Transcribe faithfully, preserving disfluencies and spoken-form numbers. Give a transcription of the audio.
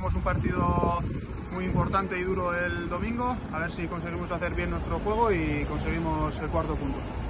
tenemos un partido muy importante y duro el domingo, a ver si conseguimos hacer bien nuestro juego y conseguimos el cuarto punto.